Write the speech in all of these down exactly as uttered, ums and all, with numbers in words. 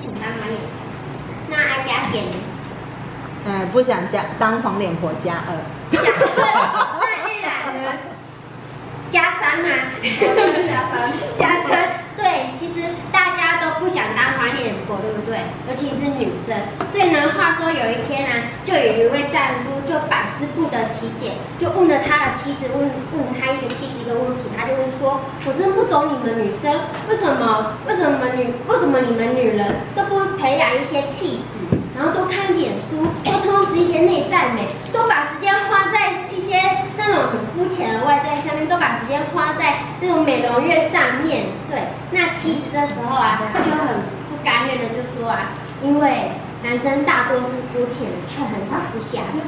想当黄脸婆。那哀家姐呢？ 嗯，不想加当黄脸婆加二。 那玉兰呢？加三嘛？加三。加三。对，其实大家都不想当黄脸婆，对不对？尤其是女生。所以呢，话说有一天呢、啊，就有一位丈夫就百思不得其解，就问了他的妻子，问问他一个妻子一个问题，他就问说：“我真不懂你们女生，为什么为什么女为什么你们女人都不培养一些气质，然后多看脸书，多充实一些内在美，都把时间花在一些那种很肤浅的外在上面，都把时间花在那种美容院上面。”对，那妻子这时候啊，她就很不甘愿的就说啊，因为男生大多是肤浅的，却很少是瞎子。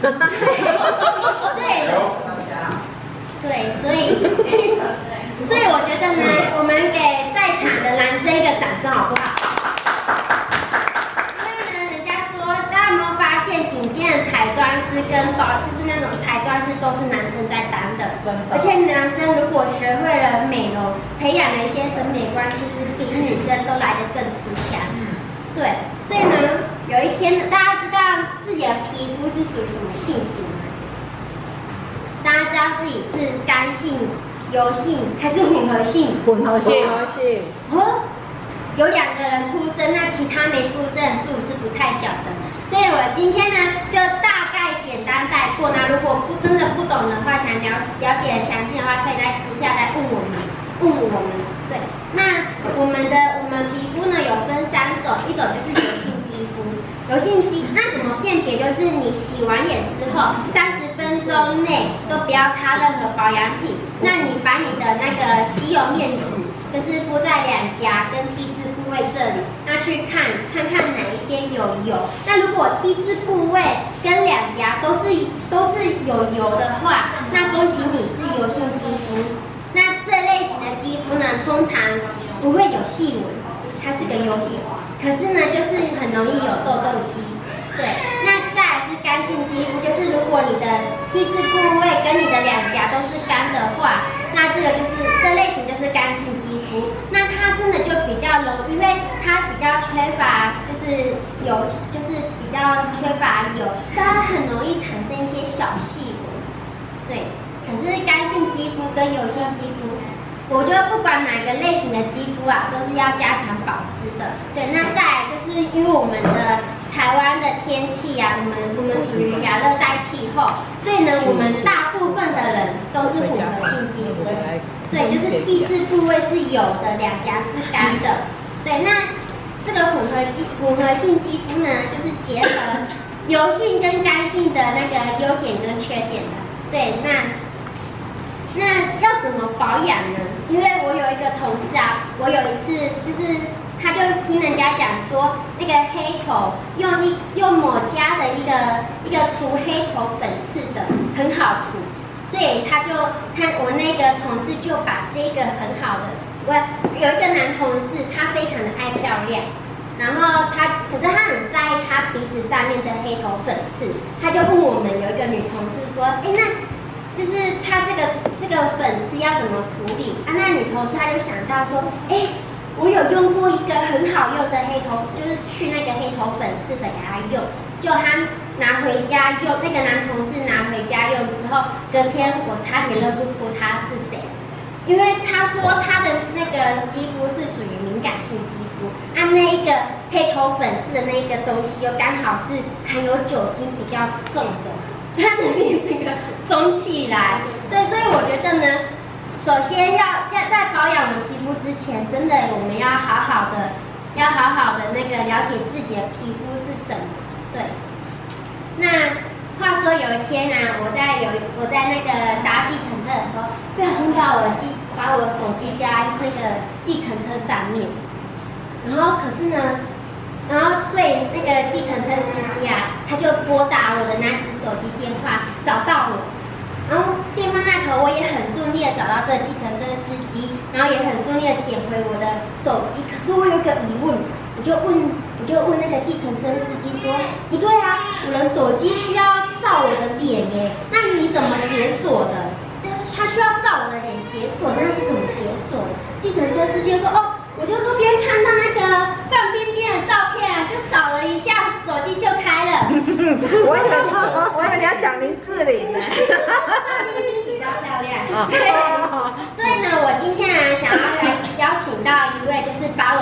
对，对，所以，所以我觉得呢，我们给在场的男生一个掌声，好不好？因为呢，人家说，大家有没有发现，顶尖的彩妆师跟保，就是那种彩妆师都是男生在当的，而且男生如果学会了美容，培养了一些审美观，其实比女生都来得更吃香。对，所以呢，有一天大家知道自己的皮肤是属于什么性质吗？大家知道自己是干性、油性还是混合性？ 混合性。混合性。 哦，有两个人出生，那其他没出生是不是不太晓得？所以我今天呢，就大概简单带过。那如果不真的不懂的话，想了了解详细的话，可以在私下来问我们，问我们。对，那我们的我们皮肤呢有分三种，一种就是油性肌肤，油性肌那怎么辨别？就是你洗完脸之后，三十分钟内都不要擦任何保养品。那你把你的那个吸油面纸，就是敷在两颊跟 T 字部位这里，那去看看看哪一边有油。那如果 T 字部位跟两颊都是都是有油的话，那恭喜你是油性肌肤。那这类型的肌肤呢，通常不会有细纹，它是个优点。可是呢，就是很容易有痘痘肌。对，那再来是干性肌肤，就是如果你的 T 字部位跟你的两颊都是干的话，那这个就是这类型就是干性肌肤。那它真的就比较容易，因为它比较缺乏就是油，就是比较缺乏油，所以它很容易产生一些小细纹。对。可是干性肌肤跟油性肌肤，我觉得不管哪个类型的肌肤啊，都是要加强保湿的。对，那再来就是因为我们的台湾的天气啊，我们我们属于亚热带气候，所以呢，我们大部分的人都是混合性肌肤。对，就是 T 字部位是油的，两颊是干的。对，那这个混合肌混合性肌肤呢，就是结合油性跟干性的那个优点跟缺点的。对，那。那要怎么保养呢？因为我有一个同事啊，我有一次就是他就听人家讲说，那个黑头用一用某家的一个一个除黑头粉刺的很好除，所以他就他我那个同事就把这个很好的，我有一个男同事，他非常的爱漂亮，然后他可是他很在意他鼻子上面的黑头粉刺，他就问我们有一个女同事说，哎那。就是他这个这个粉刺要怎么处理啊？那女同事她就想到说，哎，我有用过一个很好用的黑头，就是去那个黑头粉刺的给他用，就他拿回家用，那个男同事拿回家用之后，隔天我差点认不出他是谁，因为他说他的那个肌肤是属于敏感性肌肤，啊，那一个黑头粉刺的那一个东西又刚好是含有酒精比较重的。它能令这个肿起来，对，所以我觉得呢，首先要要在保养我们皮肤之前，真的我们要好好的，要好好的那个了解自己的皮肤是什么，对。那话说有一天啊，我在有我在那个搭计程车的时候，不小心把我机把我手机掉在那个计程车上面，然后可是呢。然后，所以那个计程车司机啊，他就拨打我的那只手机电话，找到我。然后电话那头我也很顺利的找到这个计程车司机，然后也很顺利的捡回我的手机。可是我有一个疑问，我就问，我就问那个计程车司机说：“不对啊，我的手机需要照我的脸耶，那你怎么解锁的？这他需要照我的脸解锁，那是怎么解锁的？”计程车司机就说：“哦。”我就路边看到那个范冰冰的照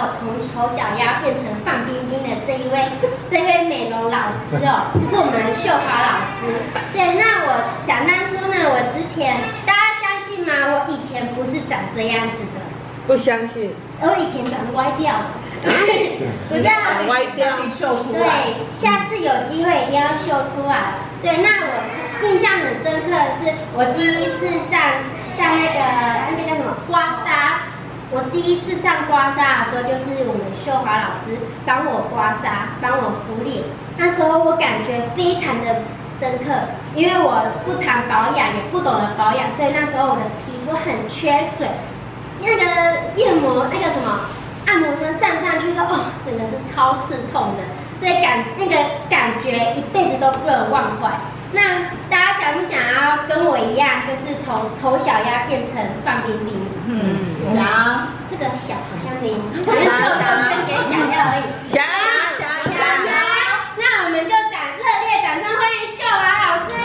我从丑小鸭变成范冰冰的这一位这位美容老师哦，就是我们的秀华老师。对，那我想当初呢，我之前大家相信吗？我以前不是长这样子的， 不相信。 我以前长歪掉了。不是啊， 歪掉， 秀出来。 对，下次有机会一定要秀出来。对，那我印象很深刻的是，我第一次上上那个那个叫什么刮痧。我第一次上刮痧的时候，就是我们秀华老师帮我刮痧，帮我敷脸。那时候我感觉非常的深刻，因为我不常保养，也不懂得保养，所以那时候我的皮肤很缺水。那个面膜，那个什么按摩枪上上去之后，哦，真的是超刺痛的，所以感那个感觉一辈子都不能忘怀。那大家想不想要跟我一样，就是从丑小鸭变成范冰冰？ 嗯，想。 这个小好像零，好像只有到春节想要而已。 想想想想，那我们就掌热烈掌声欢迎秀华老师。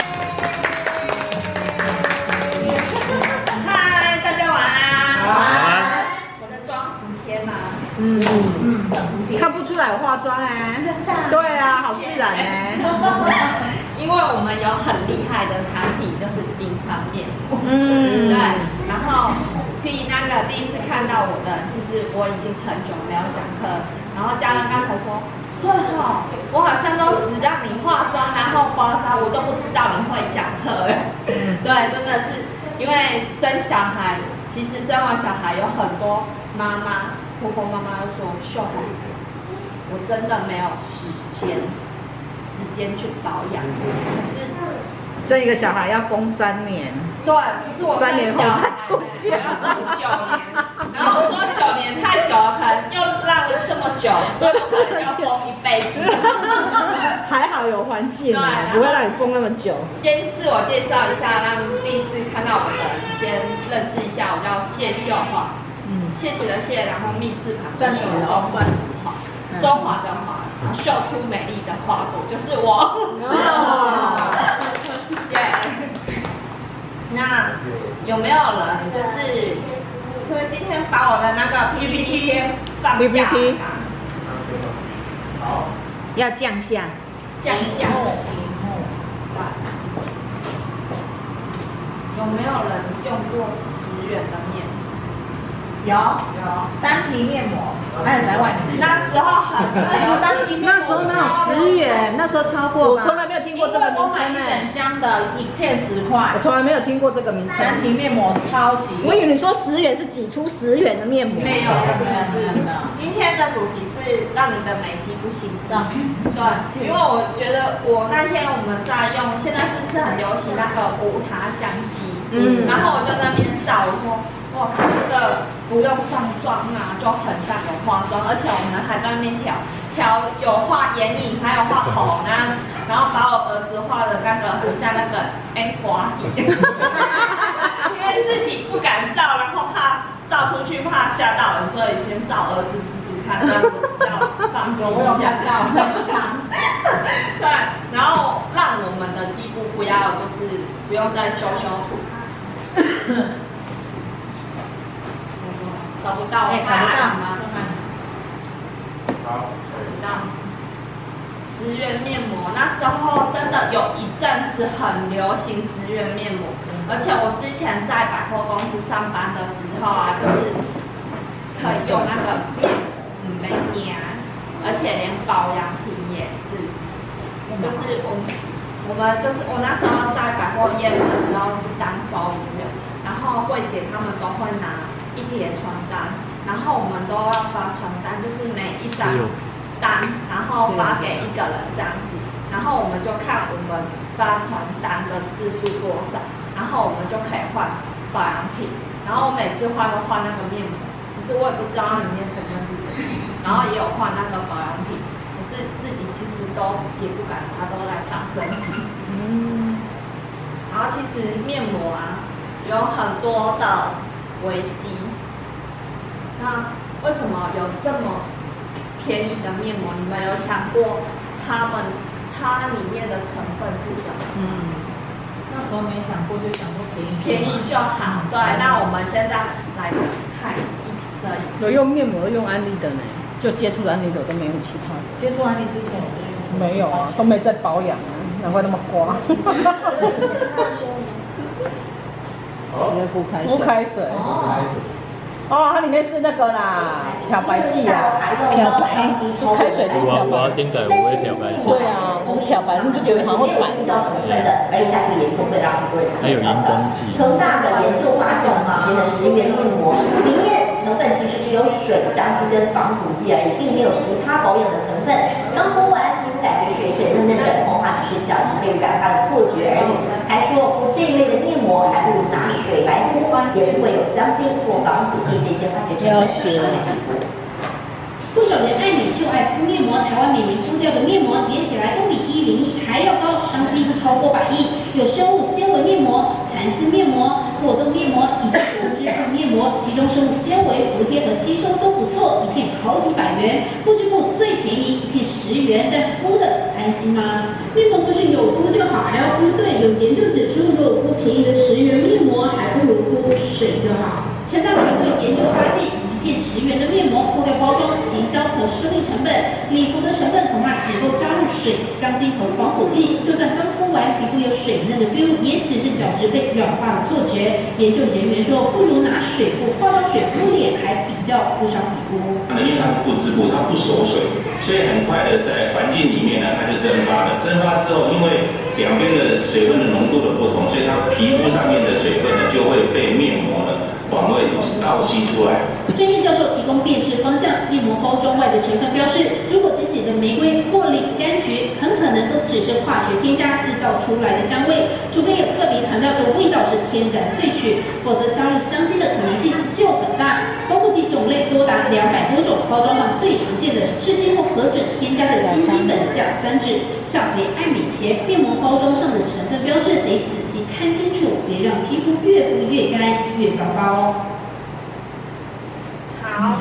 嗨，大家晚安。 晚安。 我的妆服帖吗？ 嗯嗯， 看不出来有化妆哎。 真的。 对啊，好自然哎。 因为我们有很厉害的产品，就是冰川面膜。 嗯。 对，然后第那个第一次看到我的，其实我已经很久没有讲课，然后家人刚才说，对哈，我好像都只让你化妆，然后刮痧，我都不知道你会讲课哎。对，真的是因为生小孩，其实生完小孩有很多妈妈、婆婆妈妈都说，秀华，我真的没有时间。时间去保养，可是生一个小孩要封三年， 对，可是我三年后才出现， 要封九年，然后我说九年太久了，可能又让了这么久，所以我可能要封一辈子。 还好有环境，不会让你封那么久。 先自我介绍一下，让第一次看到我的人先认识一下，我叫谢秀华，嗯，谢谢的谢，然后密字旁，断水哦，断石华，中华的华。秀出美丽的花朵就是我。谢谢。那有没有人就是可以今天把我的那个 P P T 先放下 ？P P T。好。要降下。 降下。有没有人用过十元的面膜？ 有有单皮面膜，还有在外面。 那时候很流行， 那时候哪有十元？那时候超过吧？我从来没有听过这个名称呢。一整箱的，一片十块。 我从来没有听过这个名称。 单皮面膜超级。 我以为你说十元是挤出十元的面膜。 没有， 没有，没有。 今天的主题是让你的美肌不心悸。对，因为我觉得我那天我们在用，现在是不是很流行那个无塔香肌？嗯。然后我就在那边照，我说。哇，这个不用上妆啊，就很像有化妆，而且我们还在那边调调，有画眼影，还有画口呢，然后把我儿子画的那个很像那个 N 瓜底，因为自己不敢照，然后怕照出去怕吓到人，所以先照儿子试试看，这样子比较放心一下。对，然后让我们的肌肤不要就是不用再修修图。找不到， 哎，找不到吗？ 好，找不到。十元面膜那时候真的有一阵子很流行十元面膜，而且我之前在百货公司上班的时候啊，就是可以用那个面膜，嗯，没黏，而且连保养品也是，就是我我们就是我那时候在百货业务的时候是当收银员，然后柜姐他们都会拿。一叠传单，然后我们都要发传单，就是每一张单，然后发给一个人这样子，然后我们就看我们发传单的次数多少，然后我们就可以换保养品，然后我每次换都换那个面膜，可是我也不知道它里面成分是什么，然后也有换那个保养品，可是自己其实都也不敢擦，都来擦身体。嗯，然后其实面膜啊有很多的危机。那为什么有这么便宜的面膜？你们有想过它们它里面的成分是什么？ 嗯，那时候没想过，就想说便宜。 便宜就好。对，那我们现在来看一这样。 有用面膜用安利的呢，就接触安利的都没有其他的。 接触安利之前我就用。 没有啊，都没在保养啊，难怪那么刮。 直接敷开水。 敷开水。哦，它里面是那个啦，漂白剂啊，漂白，开水就是漂白。 我点解有会漂白剂？ 对啊，就是漂白，你就觉得好像会白。 还有荧光剂。 恒大的研究发现，哈，这个十元面膜里面成分其实只有水、香精跟防腐剂而已，并没有其他保养的成分。刚敷完，皮肤感觉水水嫩嫩的，恐怕只是角质被染发的错觉而已。还说敷这一类的面膜，还不如拿水来敷，也不会有香精或防腐剂这些化学成分伤害皮肤。 不少人爱美就爱敷面膜，台湾每年敷掉的面膜叠起来都比一零一还要高，商机超过百亿。有生物纤维面膜、蚕丝面膜、果冻面膜以及物质性面膜，其中生物纤维服帖和吸收都不错，一片好几百元。不织布最便宜，一片十元，但敷的安心吗？面膜不是有敷就好，还要敷对。有研究指出，如果敷便宜的十元面膜，还不如敷水就好。成大团队研究发现，一片十元的面膜脱掉包装、行销和设立成本，礼服的成分恐怕只够加入水、香精和防腐剂。就算刚敷完，皮肤有水嫩的 feel， 也只是角质被软化的错觉。研究人员说，不如拿水或化妆水敷脸，还比较不伤皮肤。 因为它是不织布，它不锁水，所以很快的在环境里面呢，它就蒸发了。蒸发之后，因为两边的水分的浓度的不同，所以它皮肤上面的水分呢就会被面膜呢往外倒吸出来。 专业教授提供辨识方向，面膜包装外的成分标示，如果只写着玫瑰、茉莉、柑橘，很可能都只是化学添加制造出来的香味，除非有特别强调这味道是天然萃取，否则加入香精的可能性就很大。防腐剂种类多达两百多种，包装上最常见的是经过核准添加的金基苯甲酸酯。上回爱美前，面膜包装上的成分标示得仔细看清楚，别让肌肤越敷越干，越糟糕哦。 好，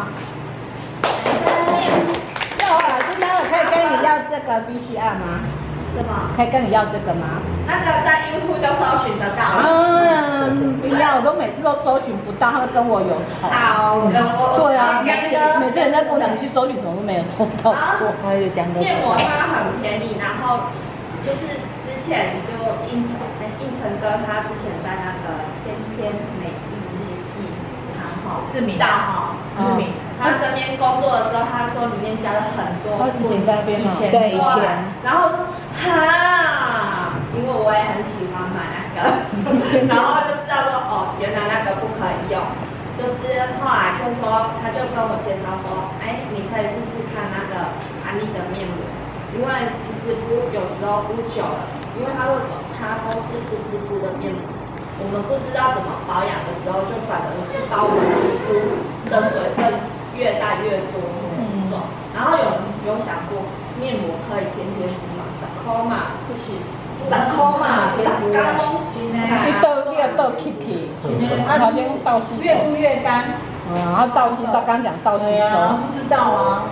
那我老师，那我可以跟你要这个 B C R 吗？ 什么？ 可以跟你要这个吗？ 那个在 YouTube 就搜寻得到了。 嗯，不要，我都每次都搜寻不到，他会跟我有仇。 好，我跟我对啊，每次讲个每次人家跟我讲你去搜寻什么都没有搜到过， 我有讲过。 面膜它很便宜，然后就是之前就应承哎应承哥他之前在那个天天美丽日记长号志明大号志明， 他这边工作的时候，他说里面加了很多。 以前在那边以前对以前， 然后哈，因为我也很喜欢买那个，然后就知道说哦，原来那个不可以用，就是后来就说他就跟我介绍说，哎，你可以试试看那个安利的面膜，因为其实敷有时候敷久了，因为它会它都是不织布的面膜。我们不知道怎么保养的时候，就反而是把我们皮肤的水分越带越多那种。然后有有想过面膜可以天天敷嘛？十块嘛，不行，十块嘛，打干喽。 你倒你要倒 K K， 啊，好像倒吸收。 越敷越干。 嗯，然后倒吸收，刚讲倒吸收。 不知道啊。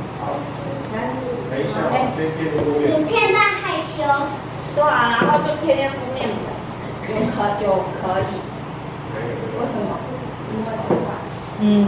影片在害羞。 对啊，然后就天天敷面膜。有可有可以，为什么？因为这款。 嗯。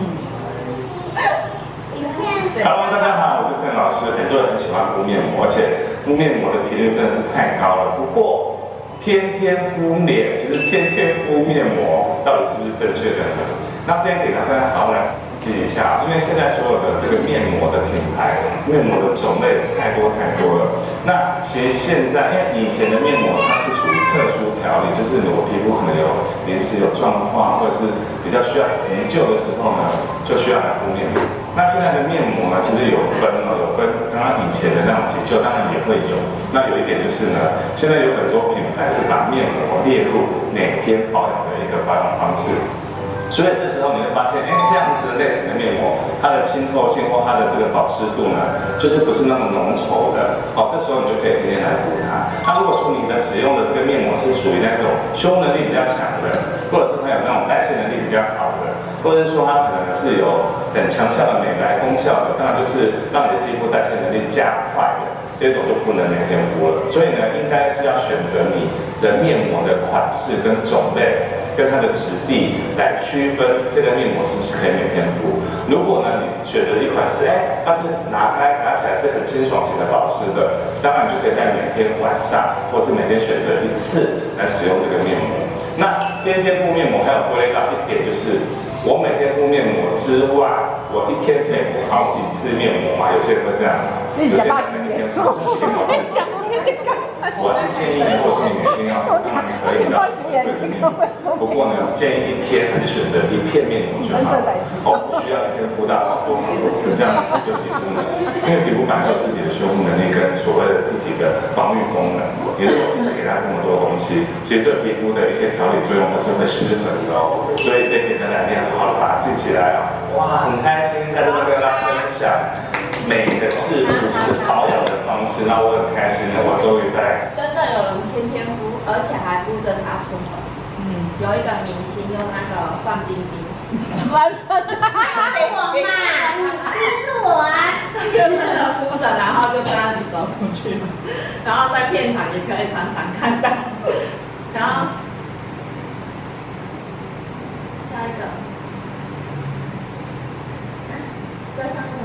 Hello， 大家好，我是盛老师。很多人很喜欢敷面膜，而且敷面膜的频率真的是太高了。不过，天天敷脸就是天天敷面膜，到底是不是正确的呢？那这一点呢，大家好好来记一下，因为现在所有的这个面膜的品牌、面膜的种类太多太多了。那其实现在，因为以前的面膜它是属于特殊调理，就是我皮肤可能有临时有状况，或者是比较需要急救的时候呢，就需要来敷面膜。那现在的面膜呢，其实有分哦，有分刚刚以前的那种急救，当然也会有。那有一点就是呢，现在有很多品牌是把面膜列入每天保养的一个保养方式。所以这时候你会发现，哎，这样子的类型的面膜，它的清透性或它的这个保湿度呢，就是不是那么浓稠的。哦，这时候你就可以天天来敷它。那如果说你的使用的这个面膜是属于那种修能力比较强的，或者是它有那种代谢能力比较好的，或者是说它可能是有很强效的美白功效的，当然就是让你的肌肤代谢能力加快的，这种就不能每天敷了。所以呢，应该是要选择你的面膜的款式跟种类。 跟它的质地来区分这个面膜是不是可以每天敷。如果呢你选择一款是哎，它是拿开拿起来是很清爽型的保湿的，当然你就可以在每天晚上或是每天选择一次来使用这个面膜。那天天敷面膜还有归类到一点就是。我每天敷面膜之外，我一天可以敷好几次面膜嘛？有些人会这样，有些人每天敷面膜。我是建议，如果说你每天要敷，当然可以的，对的面膜。不过呢，建议一天还是选择一片面膜就好，哦，不需要一天敷到多多次，这样子就皮肤呢，因为皮肤本来就有自己的修复能力跟所谓的自己的防御功能。你如果一直给它这么多东西，其实对皮肤的一些调理作用它是会失衡的哦。所以这几天来练。好了，把它记起来哦！哇，很开心在这边跟大家分享美的事物，就是保养的方式，那我很开心的，我终于在真的有人天天敷，而且还敷着它出门。嗯，有一个明星用那个范冰冰， 还给我嘛，这是我啊， 就真的敷着，然后就这样子走出去，然后在片场也可以常常看到，然后下一个。在上面，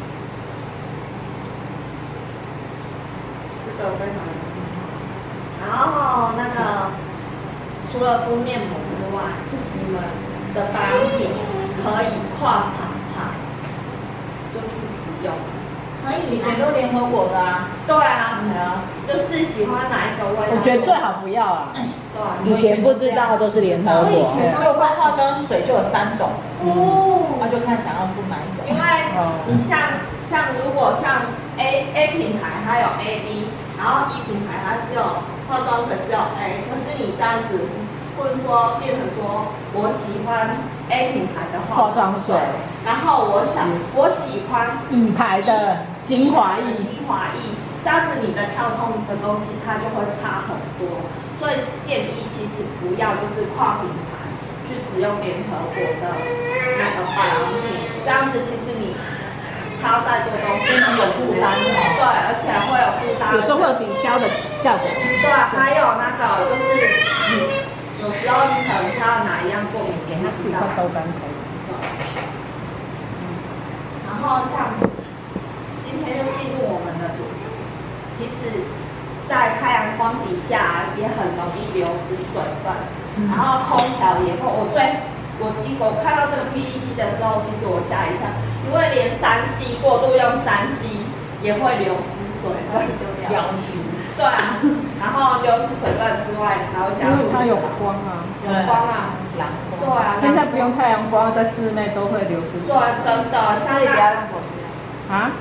这个非常的好。然后那个除了敷面膜之外，你们的保养品可以跨厂牌，就是使用。 可以。 以前都联合国的啊。 对啊。对啊。就是喜欢哪一个味道？ 我觉得最好不要啊。 对啊。 以前不知道都是联合国。 就化化妆水就有三种。 哦。 那就看想要敷哪一种。 因为你像像如果像 A A 品牌它有 A B， 然后 E 品牌它只有化妆水只有 A， 可是你这样子或者说变成说我喜欢 A 品牌的化妆水，然后我想我喜欢 E 牌的精华液， 精华液，这样子你的跳动的东西它就会差很多，所以建议其实不要就是跨品牌去使用联合国的那个保养品，这样子其实你擦再多东西都有负担，对，而且会有负担， 有时候会有抵消的效果。 对，还有那个就是，有时候你可能擦到哪一样过敏， 给他吃一块豆干可以。 然后像今天就进入我们的主题，其实，在太阳光底下也很容易流失水分，然后空调也会，我最我经我看到这个 P E T 的时候，其实我吓一跳，因为连三 C 过度用三 C 也会流失水分， 标识。 对啊，然后流失水分之外，还会加入它有光啊， 有光啊， 蓝光。 对啊， 现在不用太阳光，在室内都会流失水。 对，真的，像那啊，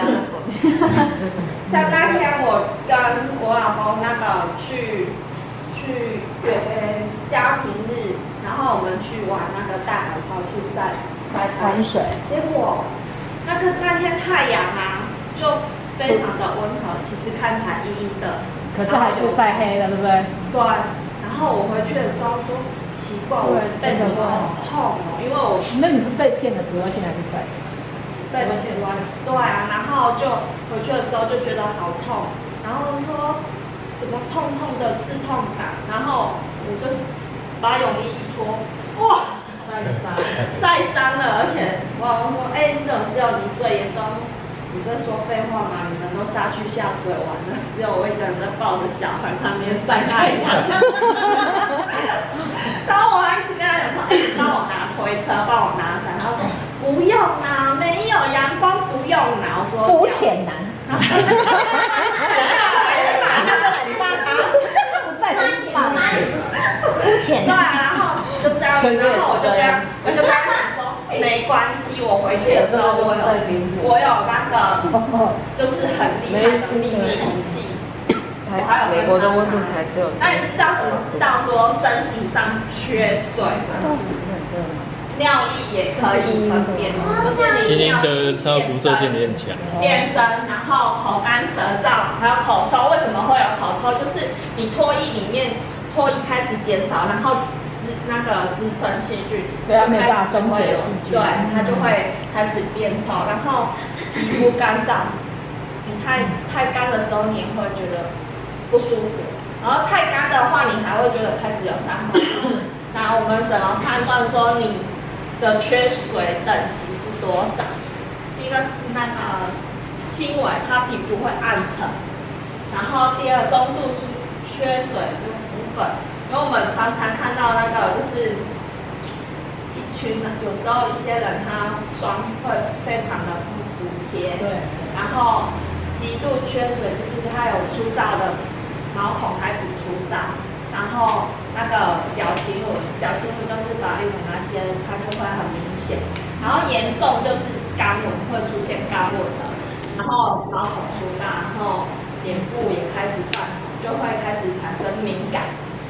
像那天我跟我老公那个去去约家庭日，然后我们去玩那个大海潮去晒晒太阳，结果那个那天太阳啊，就非常的温和，其实看起来阴阴的， 可是还是晒黑了，对不对？ 对。然后我回去的时候说，奇怪，我背怎么好痛哦？因为我那你不被骗了，紫外线还是在。 被紫外，对啊，然后就回去的时候就觉得好痛，然后说怎么痛痛的刺痛感，然后我就把泳衣一脱，哇， 晒伤， 晒伤了，而且我老公说，哎、欸，你怎么只有你最严重？你在说废话吗？你们都下去下水玩了，只有我一个人在抱着小孩上面晒太阳。然后我还一直跟他讲说，哎、欸，帮我拿推车，帮我拿伞。他说不用啦，没有阳光不用啦。我说肤浅男。 然后你爸他不在乎爸肤浅。 对啊，然后就这样子，然后我就跟我就跟他讲说。没关系，我回去的时候我有我有那个就是很厉害的秘密武器，我还有美国的温度才只有。那你知道怎么知道说身体上缺水？尿液也可以分辨，就是你尿液它辐射线也很强， 变深，然后口干舌燥，还有口臭。为什么会有口臭？就是你唾液里面唾液开始减少，然后。那个滋生细菌， 对啊，没有办法分解细菌， 对，它就会开始变臭，然后皮肤干燥，你太太干的时候，你也会觉得不舒服，然后太干的话，你还会觉得开始有伤口， 那我们怎么判断说你的缺水等级是多少？第一个是那个轻微，它皮肤会暗沉。然后第二中度是缺水，就浮粉。因为我们常常看到那个就是一群人，有时候一些人他妆会非常的不服帖，对。然后极度缺水，就是他有粗糙的毛孔开始粗糙。然后那个表情纹，表情纹就是法令纹那些，它就会很明显。然后严重就是干纹，会出现干纹的。然后毛孔粗大，然后脸部也开始泛红，就会开始产生敏感。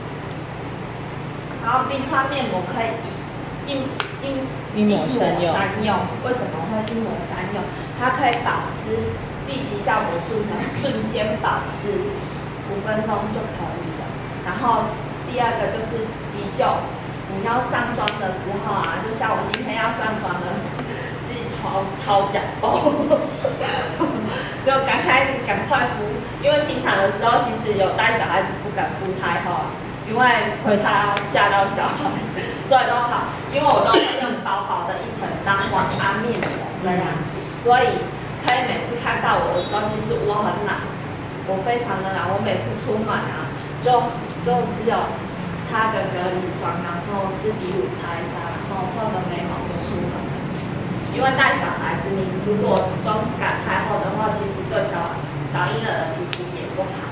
然后冰川面膜可以一一一抹三用， 用为什么会一抹三用？它可以保湿，立即效果瞬瞬间保湿，五分钟就可以了。然后第二个就是急救，你要上妆的时候啊，就像我今天要上妆了，是掏掏脚包，就赶快赶快敷，因为平常的时候其实有带小孩子不敢敷太厚，因为会怕吓到小孩，所以都好，因为我都会用薄薄的一层当晚安面膜这样子，所以可以每次看到我的时候，其实我很懒，我非常的懒，我每次出门啊，就就只有擦个隔离霜，然后湿鼻乳擦一擦，然后画个眉毛就出门。因为带小孩子，你如果妆感太厚的话，其实对小小婴儿的皮肤也不好。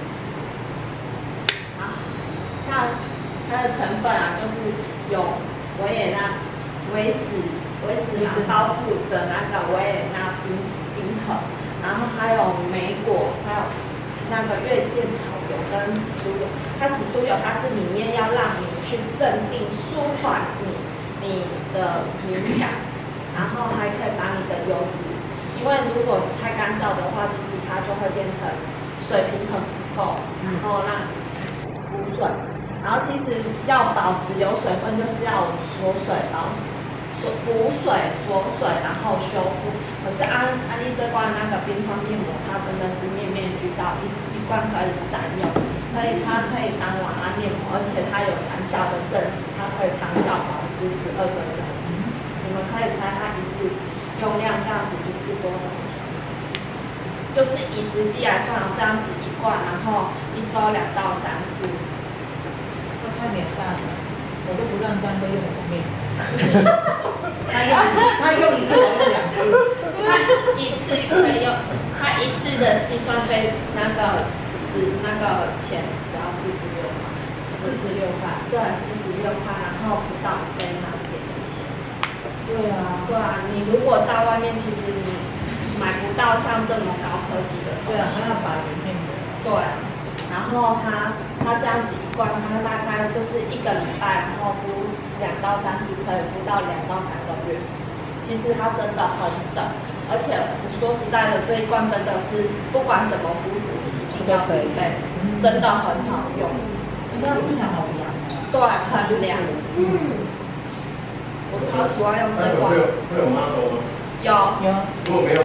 啊，像它的成分啊，就是有维也纳维脂维脂囊包覆着那个维也纳冰冰粉，然后还有莓果，还有那个月见草油跟紫苏油。它紫苏油它是里面要让你去镇定、舒缓你你的敏感，然后还可以把你的油脂，因为如果太干燥的话，其实它就会变成水平衡不够，然后让补水。然后其实要保持有水分，就是要锁水保补水、锁水，然后修复。可是安安利这罐那个冰川面膜，它真的是面面俱到，一一罐可以三用。所以它可以当晚安面膜，而且它有长效的证据，它可以长效保湿十二个小时。你们可以猜它一次用量这样子一次多少钱？就是以实际来算，这样子一罐，然后一周两到三次。 都太脸大了，我都不让张哥用我面。他用他用一次，我用两次。 他一次可以用，他一次的计算费那个。那个钱只要四十六块，四十六块，对，四十六块，然后不到一杯那点的钱。对啊，对啊，你如果到外面，其实你买不到像这么高科技的。 对啊，还要把里面的。 对啊，然后它它这样子一罐，它大概就是一个礼拜，然后敷两到三次，可以敷到两到三个月。其实它真的很省，而且我说实在的，这一罐真的是不管怎么敷。要可以，真的很好用， 这样非常好凉， 对，很凉。嗯，我超喜欢用这罐。 会有会有 model 吗？ 有。 有。 如果没有。